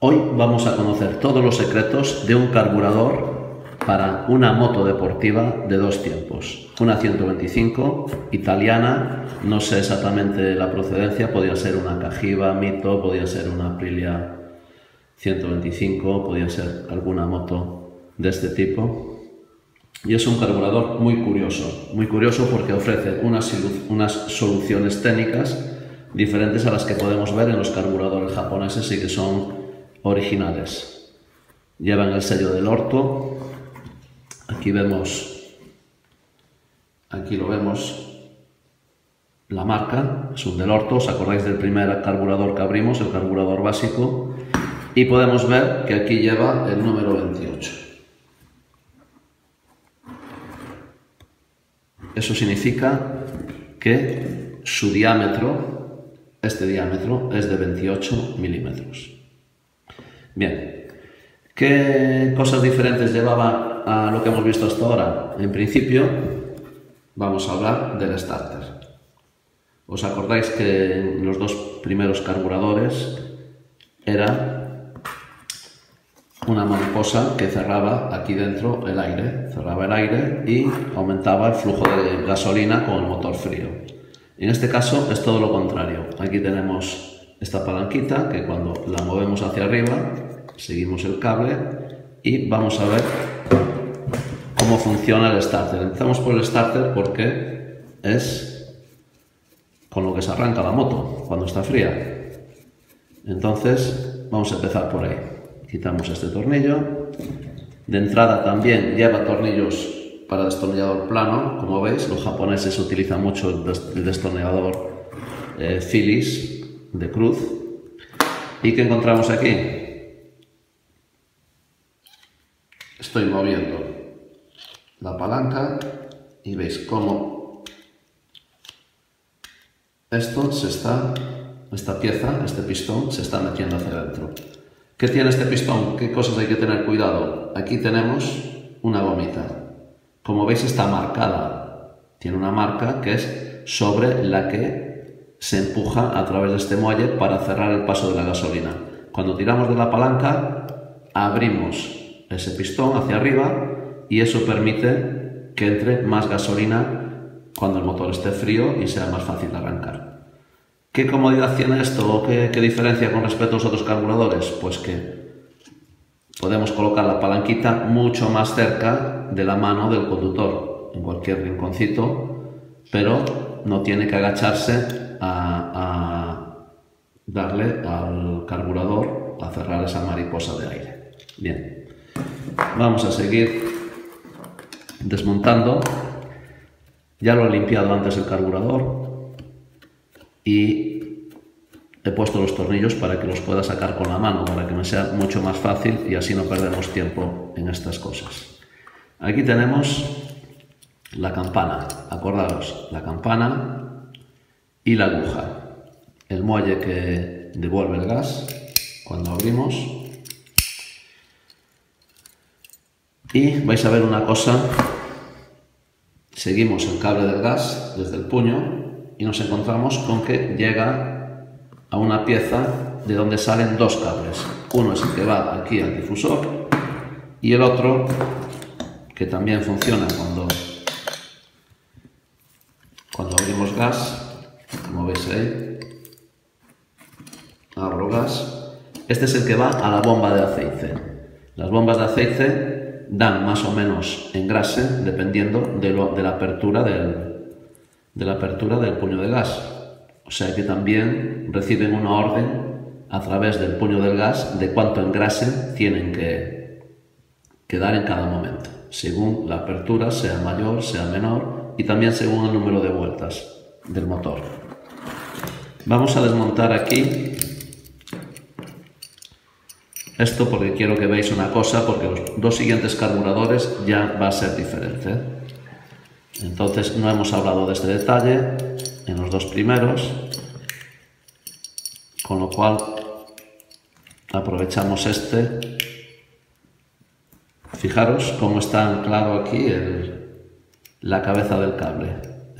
Hoy vamos a conocer todos los secretos de un carburador para una moto deportiva de dos tiempos. Una 125 italiana, no sé exactamente la procedencia, podría ser una Cagiva, Mito, podría ser una Aprilia 125, podría ser alguna moto de este tipo. Y es un carburador muy curioso porque ofrece unas soluciones técnicas diferentes a las que podemos ver en los carburadores japoneses y que son originales. Llevan el sello del orto. Aquí lo vemos, la marca es un del orto. ¿Os acordáis del primer carburador que abrimos, el carburador básico? Y podemos ver que aquí lleva el número 28. Eso significa que su diámetro, este diámetro, es de 28 milímetros. Bien, ¿qué cosas diferentes llevaba a lo que hemos visto hasta ahora? En principio, vamos a hablar del starter. ¿Os acordáis que en los dos primeros carburadores era una mariposa que cerraba aquí dentro el aire? Cerraba el aire y aumentaba el flujo de gasolina con el motor frío. En este caso es todo lo contrario. Aquí tenemos esta palanquita que cuando la movemos hacia arriba, seguimos el cable y vamos a ver cómo funciona el starter. Empezamos por el starter porque es con lo que se arranca la moto cuando está fría. Entonces vamos a empezar por ahí. Quitamos este tornillo. De entrada también lleva tornillos para destornillador plano. Como veis, los japoneses utilizan mucho el destornillador Phillips de cruz. ¿Y qué encontramos aquí? Estoy moviendo la palanca y veis cómo esta pieza, este pistón, se está metiendo hacia adentro. ¿Qué tiene este pistón? ¿Qué cosas hay que tener cuidado? Aquí tenemos una gomita. Como veis está marcada. Tiene una marca que es sobre la que se empuja a través de este muelle para cerrar el paso de la gasolina. Cuando tiramos de la palanca, abrimos ese pistón hacia arriba y eso permite que entre más gasolina cuando el motor esté frío y sea más fácil de arrancar. ¿Qué comodidad tiene esto o qué diferencia con respecto a los otros carburadores? Pues que podemos colocar la palanquita mucho más cerca de la mano del conductor, en cualquier rinconcito, pero no tiene que agacharse a darle al carburador a cerrar esa mariposa de aire. Bien, vamos a seguir desmontando. Ya lo he limpiado antes el carburador y he puesto los tornillos para que los pueda sacar con la mano, para que me sea mucho más fácil y así no perdemos tiempo en estas cosas. Aquí tenemos la campana, acordaros, la campana y la aguja, el muelle que devuelve el gas cuando abrimos. Y vais a ver una cosa, seguimos el cable del gas desde el puño y nos encontramos con que llega a una pieza de donde salen dos cables. Uno es el que va aquí al difusor y el otro, que también funciona cuando abrimos gas, como veis ahí, abro gas. Este es el que va a la bomba de aceite. Las bombas de aceite dan más o menos engrase dependiendo de la apertura del puño de gas. O sea que también reciben una orden a través del puño del gas de cuánto engrase tienen que dar en cada momento, según la apertura sea mayor, sea menor y también según el número de vueltas del motor. Vamos a desmontar aquí esto porque quiero que veáis una cosa, porque los dos siguientes carburadores ya va a ser diferente. Entonces no hemos hablado de este detalle en los dos primeros, con lo cual aprovechamos este. Fijaros cómo está anclado aquí la cabeza del cable,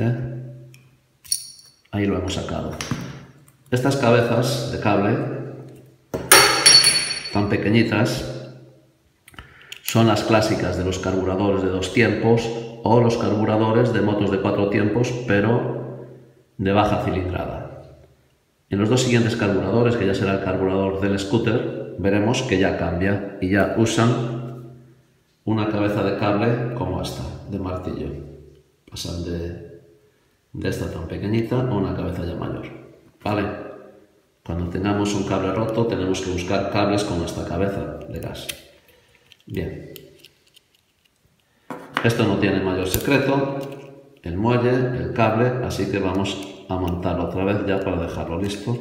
Ahí lo hemos sacado. Estas cabezas de cable tan pequeñitas son las clásicas de los carburadores de 2 tiempos o los carburadores de motos de 4 tiempos, pero de baja cilindrada. En los 2 siguientes carburadores, que ya será el carburador del scooter, veremos que ya cambia y ya usan una cabeza de cable como esta, de martillo. Pasan de esta tan pequeñita a una cabeza ya mayor. ¿Vale? Cuando tengamos un cable roto, tenemos que buscar cables con esta cabeza de gas. Bien. Esto no tiene mayor secreto, el muelle, el cable, así que vamos a montarlo otra vez ya para dejarlo listo.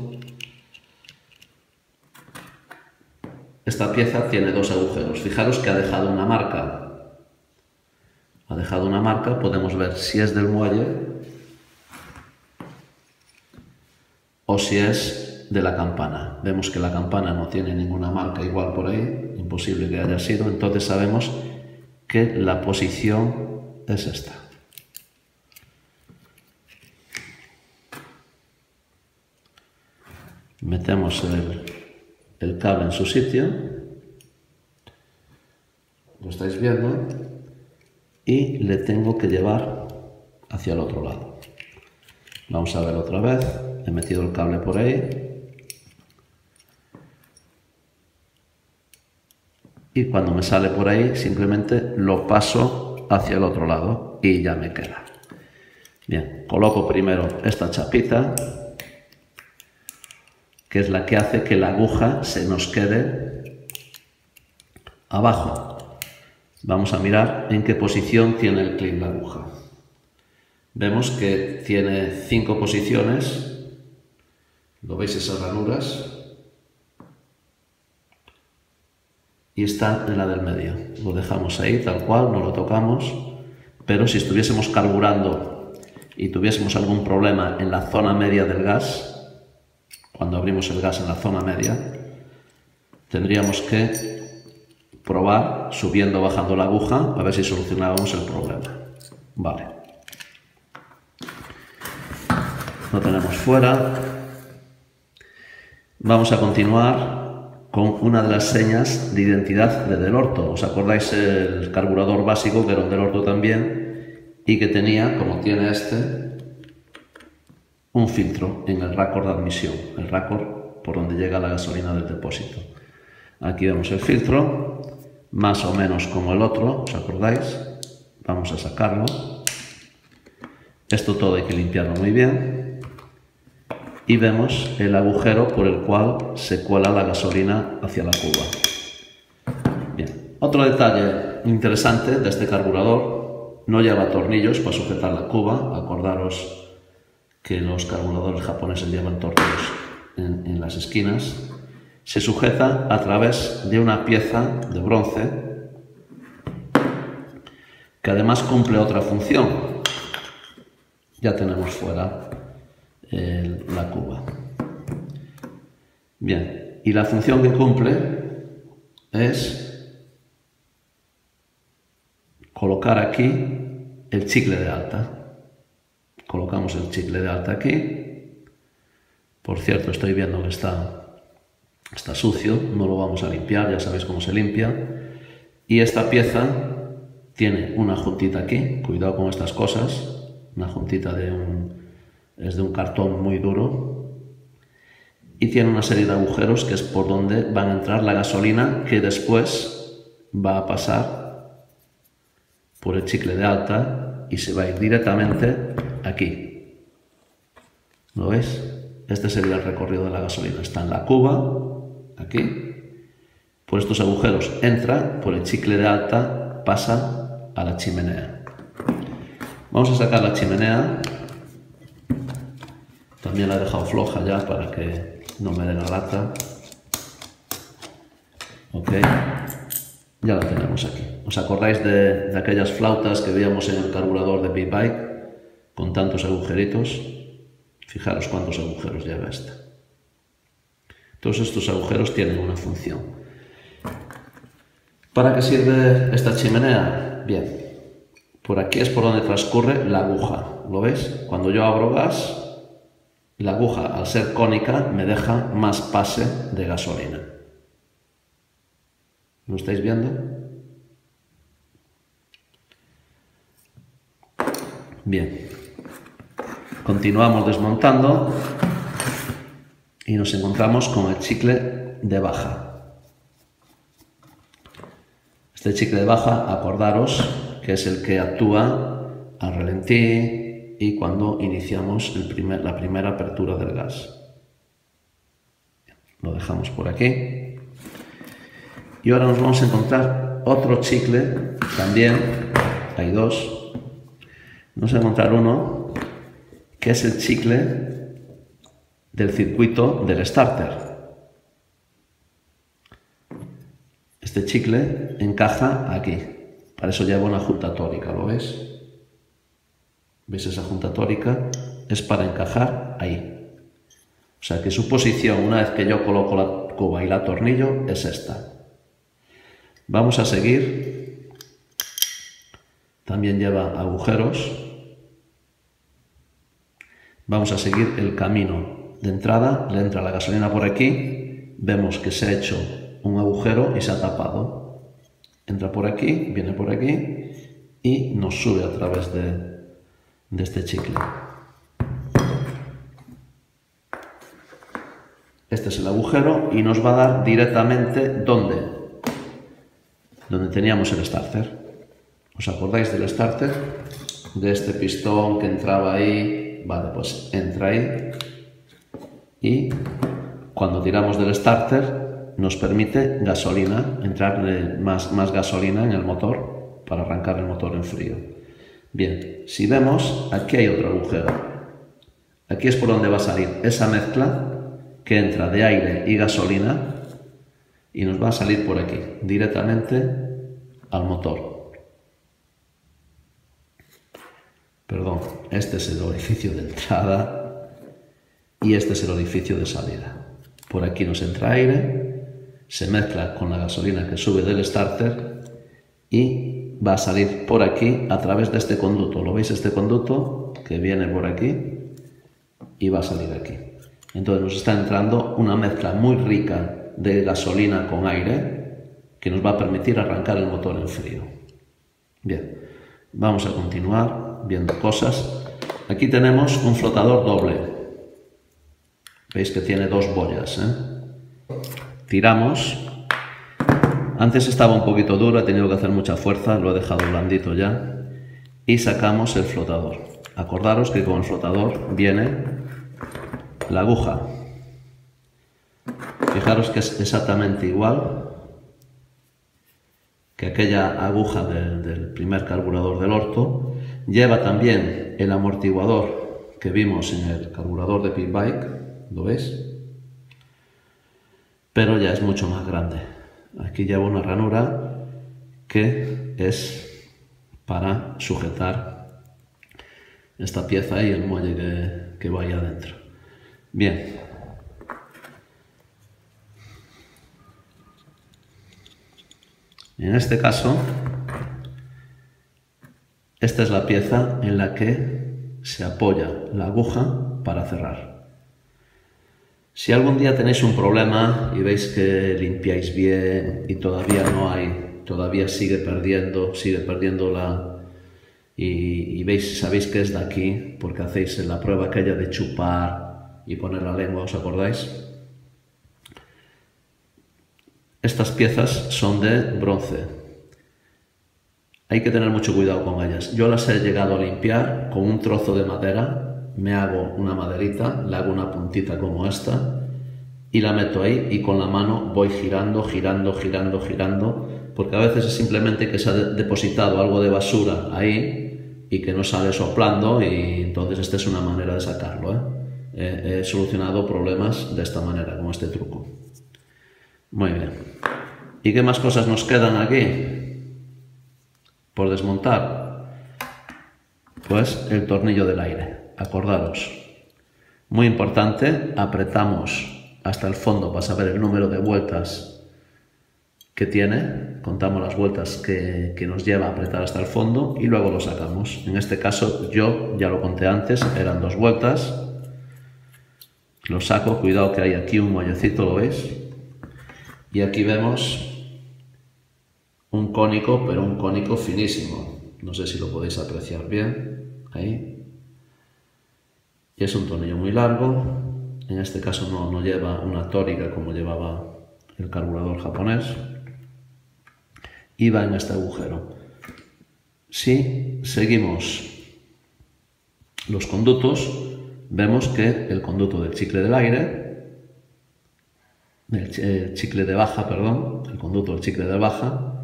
Esta pieza tiene 2 agujeros. Fijaros que ha dejado una marca. Ha dejado una marca, podemos ver si es del muelle o si es de la campana. Vemos que la campana no tiene ninguna marca igual por ahí, imposible que haya sido, entonces sabemos que la posición es esta. Metemos el cable en su sitio, lo estáis viendo, y le tengo que llevar hacia el otro lado. Vamos a ver otra vez, he metido el cable por ahí y cuando me sale por ahí simplemente lo paso hacia el otro lado y ya me queda. Bien, coloco primero esta chapita, que es la que hace que la aguja se nos quede abajo. Vamos a mirar en qué posición tiene el clip la aguja. Vemos que tiene 5 posiciones. ¿Lo veis esas ranuras? Y está en la del medio. Lo dejamos ahí tal cual, no lo tocamos. Pero si estuviésemos carburando y tuviésemos algún problema en la zona media del gas, cuando abrimos el gas en la zona media, tendríamos que probar subiendo o bajando la aguja a ver si solucionábamos el problema. Vale. Lo tenemos fuera. Vamos a continuar con una de las señas de identidad de Delorto. ¿Os acordáis el carburador básico que era un Delorto también y que tenía, como tiene este, un filtro en el raccord de admisión, el raccord por donde llega la gasolina del depósito? Aquí vemos el filtro, más o menos como el otro, ¿os acordáis? Vamos a sacarlo. Esto todo hay que limpiarlo muy bien. Y vemos el agujero por el cual se cuela la gasolina hacia la cuba. Bien, otro detalle interesante de este carburador, no lleva tornillos para sujetar la cuba. Acordaros que los carburadores japoneses llevan tornillos en las esquinas. Se sujeta a través de una pieza de bronce que además cumple otra función. Ya tenemos fuera la cuba. Bien, y la función que cumple es colocar aquí el chicle de alta. Colocamos el chicle de alta aquí. Por cierto, estoy viendo que está sucio, no lo vamos a limpiar, ya sabéis cómo se limpia. Y esta pieza tiene una juntita aquí, cuidado con estas cosas, una juntita es de un cartón muy duro, y tiene una serie de agujeros que es por donde va a entrar la gasolina que después va a pasar por el chicle de alta y se va a ir directamente aquí. ¿Lo veis? Este sería el recorrido de la gasolina. Está en la cuba, aquí, por estos agujeros entra, por el chicle de alta pasa a la chimenea. Vamos a sacar la chimenea. También la he dejado floja ya para que no me dé la lata. Ok, ya la tenemos aquí. ¿Os acordáis de aquellas flautas que veíamos en el carburador de Big Bike con tantos agujeritos? Fijaros cuántos agujeros lleva esta. Todos estos agujeros tienen una función. ¿Para qué sirve esta chimenea? Bien, por aquí es por donde transcurre la aguja. ¿Lo veis? Cuando yo abro gas, la aguja, al ser cónica, me deja más pase de gasolina. ¿Lo estáis viendo? Bien. Continuamos desmontando y nos encontramos con el chicle de baja. Este chicle de baja, acordaros que es el que actúa al ralentí y cuando iniciamos la primera apertura del gas. Lo dejamos por aquí. Y ahora nos vamos a encontrar otro chicle, también hay dos. Vamos a encontrar uno que es el chicle del circuito del starter. Este chicle encaja aquí, para eso lleva una junta tórica, ¿lo ves? ¿Ves esa junta tórica? Es para encajar ahí. O sea que su posición, una vez que yo coloco la cuba y la atornillo, es esta. Vamos a seguir. También lleva agujeros. Vamos a seguir el camino de entrada. Le entra la gasolina por aquí. Vemos que se ha hecho un agujero y se ha tapado. Entra por aquí, viene por aquí y nos sube a través de este chicle. Este es el agujero y nos va a dar directamente donde teníamos el starter. ¿Os acordáis del starter? De este pistón que entraba ahí. Vale, pues entra ahí y cuando tiramos del starter nos permite gasolina, entrar más gasolina en el motor para arrancar el motor en frío. Bien, si vemos, aquí hay otro agujero. Aquí es por donde va a salir esa mezcla que entra de aire y gasolina y nos va a salir por aquí, directamente al motor. Perdón, este es el orificio de entrada y este es el orificio de salida. Por aquí nos entra aire, se mezcla con la gasolina que sube del starter y va a salir por aquí a través de este conducto. ¿Lo veis? Este conducto que viene por aquí y va a salir aquí. Entonces nos está entrando una mezcla muy rica de gasolina con aire que nos va a permitir arrancar el motor en frío. Bien, vamos a continuar viendo cosas. Aquí tenemos un flotador doble. Veis que tiene dos boyas, Tiramos. Antes estaba un poquito duro, he tenido que hacer mucha fuerza, lo he dejado blandito ya. Y sacamos el flotador. Acordaros que con el flotador viene la aguja. Fijaros que es exactamente igual que aquella aguja del primer carburador del orto. Lleva también el amortiguador que vimos en el carburador de Pit Bike, ¿lo ves? Pero ya es mucho más grande. Aquí lleva una ranura que es para sujetar esta pieza y el muelle que va ahí adentro. Bien. En este caso, esta es la pieza en la que se apoya la aguja para cerrar. Si algún día tenéis un problema y veis que limpiáis bien y todavía no hay, todavía sigue perdiendo la... y sabéis que es de aquí, porque hacéis la prueba aquella de chupar y poner la lengua, ¿os acordáis? Estas piezas son de bronce. Hay que tener mucho cuidado con ellas. Yo las he llegado a limpiar con un trozo de madera, me hago una maderita, le hago una puntita como esta y la meto ahí y con la mano voy girando, porque a veces es simplemente que se ha depositado algo de basura ahí y que no sale soplando y entonces esta es una manera de sacarlo, He solucionado problemas de esta manera, con este truco. Muy bien. ¿Y qué más cosas nos quedan aquí por desmontar? Pues el tornillo del aire. Acordaros, muy importante, apretamos hasta el fondo para saber el número de vueltas que tiene, contamos las vueltas que nos lleva a apretar hasta el fondo y luego lo sacamos. En este caso yo ya lo conté antes, eran 2 vueltas, lo saco, cuidado que hay aquí un muellecito, ¿lo veis? Y aquí vemos cónico, pero un cónico finísimo. No sé si lo podéis apreciar bien, ahí. Y es un tornillo muy largo, en este caso no lleva una tórica como llevaba el carburador japonés, y va en este agujero. Si seguimos los conductos, vemos que el conducto del chicle del aire, el chicle de baja, perdón, el conducto del chicle de baja,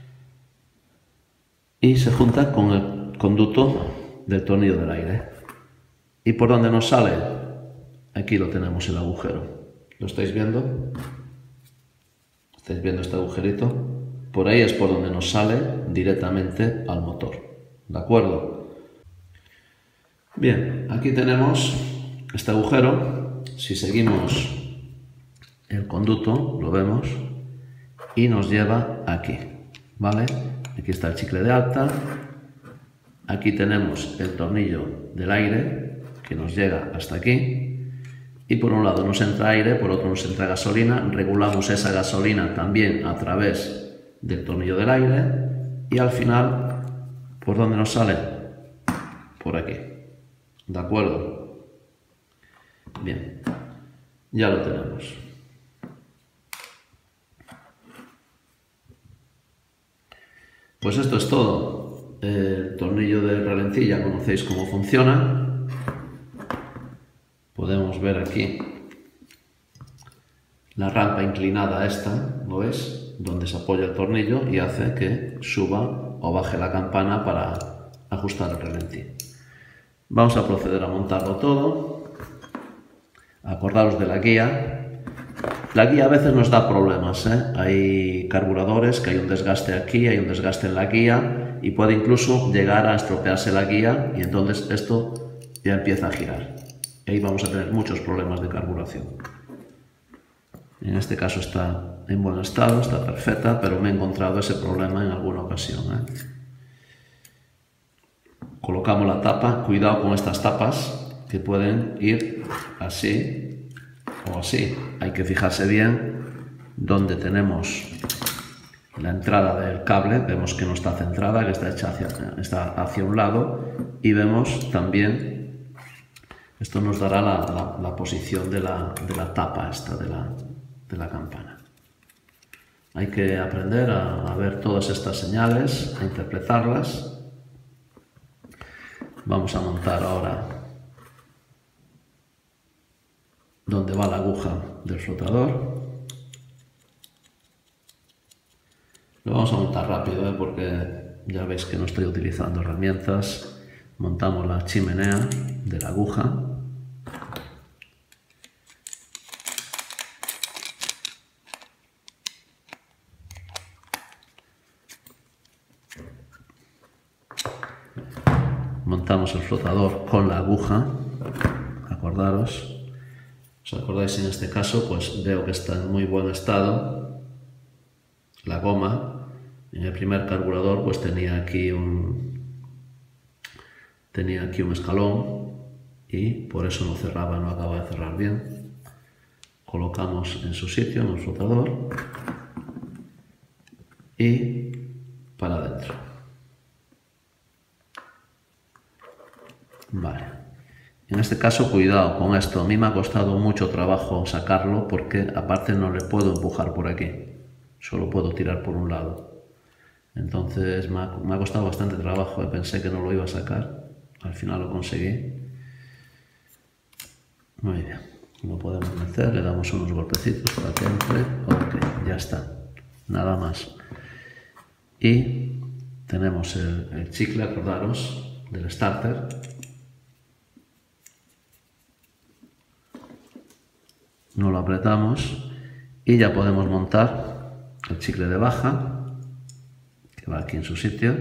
y se junta con el conducto del tornillo del aire. ¿Y por dónde nos sale? Aquí lo tenemos, el agujero. ¿Lo estáis viendo? ¿Estáis viendo este agujerito? Por ahí es por donde nos sale directamente al motor. ¿De acuerdo? Bien, aquí tenemos este agujero. Si seguimos el conducto, lo vemos, y nos lleva aquí, ¿vale? Aquí está el chicle de alta. Aquí tenemos el tornillo del aire que nos llega hasta aquí, y por un lado nos entra aire, por otro nos entra gasolina. Regulamos esa gasolina también a través del tornillo del aire, y al final, ¿por dónde nos sale? Por aquí. ¿De acuerdo? Bien, ya lo tenemos. Pues esto es todo. El tornillo de ralentí ya conocéis cómo funciona. Podemos ver aquí la rampa inclinada esta, ¿lo ves? Donde se apoya el tornillo y hace que suba o baje la campana para ajustar el ralentí. Vamos a proceder a montarlo todo. Acordaros de la guía. La guía a veces nos da problemas, ¿eh? Hay carburadores que hay un desgaste aquí, hay un desgaste en la guía, y puede incluso llegar a estropearse la guía, y entonces esto ya empieza a girar. Y ahí vamos a tener muchos problemas de carburación. En este caso está en buen estado, está perfecta, pero me he encontrado ese problema en alguna ocasión, ¿eh? Colocamos la tapa. Cuidado con estas tapas, que pueden ir así o así. Hay que fijarse bien donde tenemos la entrada del cable. Vemos que no está centrada, que está hecha hacia un lado, y vemos también, esto nos dará la posición de la tapa esta de la campana. Hay que aprender a ver todas estas señales, a interpretarlas. Vamos a montar ahora donde va la aguja del flotador. Lo vamos a montar rápido, porque ya veis que no estoy utilizando herramientas. Montamos la chimenea de la aguja. Montamos el flotador con la aguja. Acordaros. ¿Os acordáis? En este caso, pues veo que está en muy buen estado. La goma, en el primer carburador, pues tenía aquí un escalón, y por eso no cerraba, no acaba de cerrar bien. Colocamos en su sitio, en el flotador, y para adentro. Vale. En este caso, cuidado con esto. A mí me ha costado mucho trabajo sacarlo, porque aparte no le puedo empujar por aquí. Solo puedo tirar por un lado. Entonces me ha costado bastante trabajo. Pensé que no lo iba a sacar. Al final lo conseguí. Muy bien. Lo podemos meter. Le damos unos golpecitos para que entre. Ok, ya está. Nada más. Y tenemos el chicle, acordaros, del starter. No lo apretamos y ya podemos montar el chicle de baja, que va aquí en su sitio.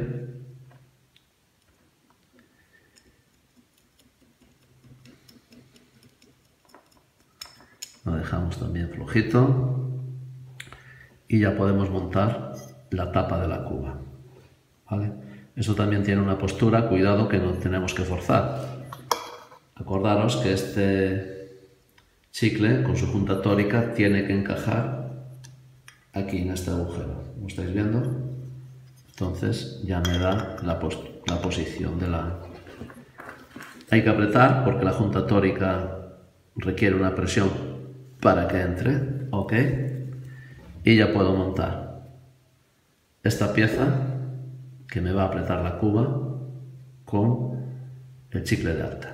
Lo dejamos también flojito y ya podemos montar la tapa de la cuba, ¿vale? Eso también tiene una postura, cuidado que no tenemos que forzar. Acordaros que este chicle con su junta tórica tiene que encajar aquí en este agujero. ¿Lo estáis viendo? Entonces ya me da la posición de la... Hay que apretar porque la junta tórica requiere una presión para que entre, ¿ok? Y ya puedo montar esta pieza que me va a apretar la cuba con el chicle de alta.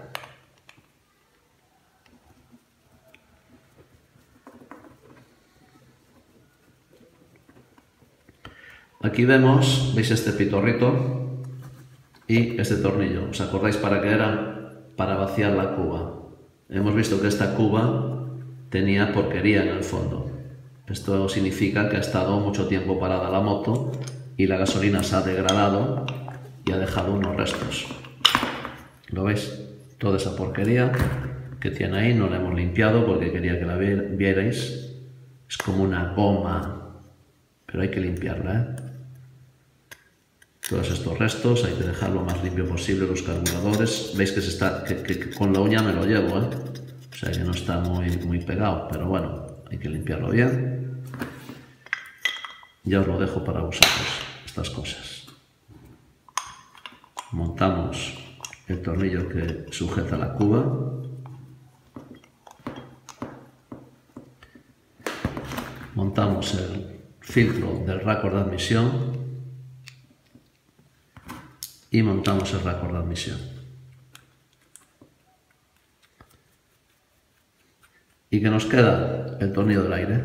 Aquí vemos, veis este pitorrito y este tornillo. ¿Os acordáis para qué era? Para vaciar la cuba. Hemos visto que esta cuba tenía porquería en el fondo. Esto significa que ha estado mucho tiempo parada la moto y la gasolina se ha degradado y ha dejado unos restos. ¿Lo veis? Toda esa porquería que tiene ahí no la hemos limpiado porque quería que la vierais. Es como una goma, pero hay que limpiarla, ¿eh? Todos estos restos hay que dejarlo lo más limpio posible, los carburadores. Veis que, que con la uña me lo llevo, ¿eh? O sea que no está muy pegado, pero bueno, hay que limpiarlo bien. Ya os lo dejo para vosotros, estas cosas. Montamos el tornillo que sujeta la cuba. Montamos el filtro del raccord de admisión. Y montamos el raccord de admisión. ¿Y qué nos queda? El tornillo del aire.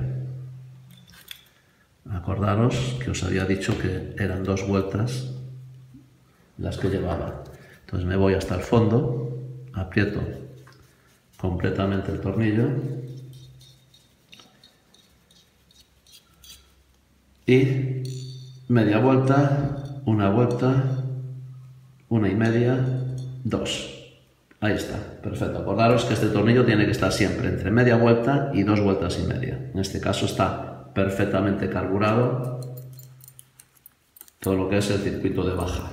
Acordaros que os había dicho que eran 2 vueltas las que llevaba. Entonces me voy hasta el fondo, aprieto completamente el tornillo y media vuelta, una vuelta, 1 y media, 2. Ahí está, perfecto. Acordaros que este tornillo tiene que estar siempre entre media vuelta y 2 vueltas y media. En este caso está perfectamente carburado todo lo que es el circuito de baja.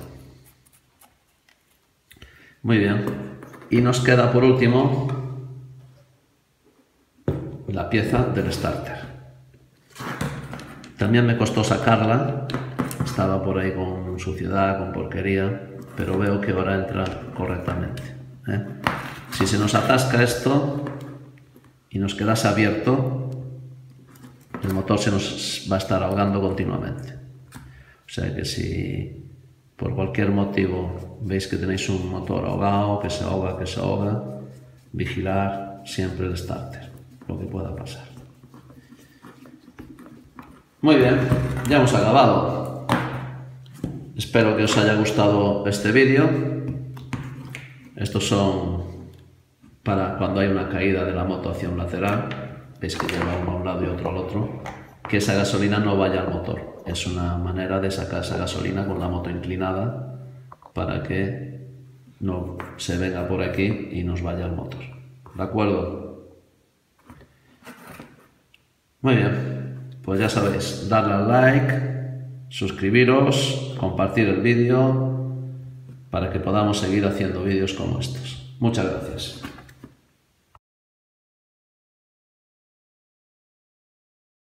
Muy bien. Y nos queda por último la pieza del starter. También me costó sacarla. Estaba por ahí con suciedad, con porquería, pero veo que ahora entra correctamente, ¿eh? Si se nos atasca esto y nos quedase abierto, el motor se nos va a estar ahogando continuamente. O sea que si por cualquier motivo veis que tenéis un motor ahogado, que se ahoga, vigilar siempre el starter, lo que pueda pasar. Muy bien, ya hemos acabado. Espero que os haya gustado este vídeo. Estos son para cuando hay una caída de la moto hacia un lateral. Veis que lleva uno a un lado y otro al otro. Que esa gasolina no vaya al motor. Es una manera de sacar esa gasolina con la moto inclinada para que no se venga por aquí y nos vaya al motor. ¿De acuerdo? Muy bien. Pues ya sabéis, darle al like, suscribiros, compartir el vídeo para que podamos seguir haciendo vídeos como estos. Muchas gracias.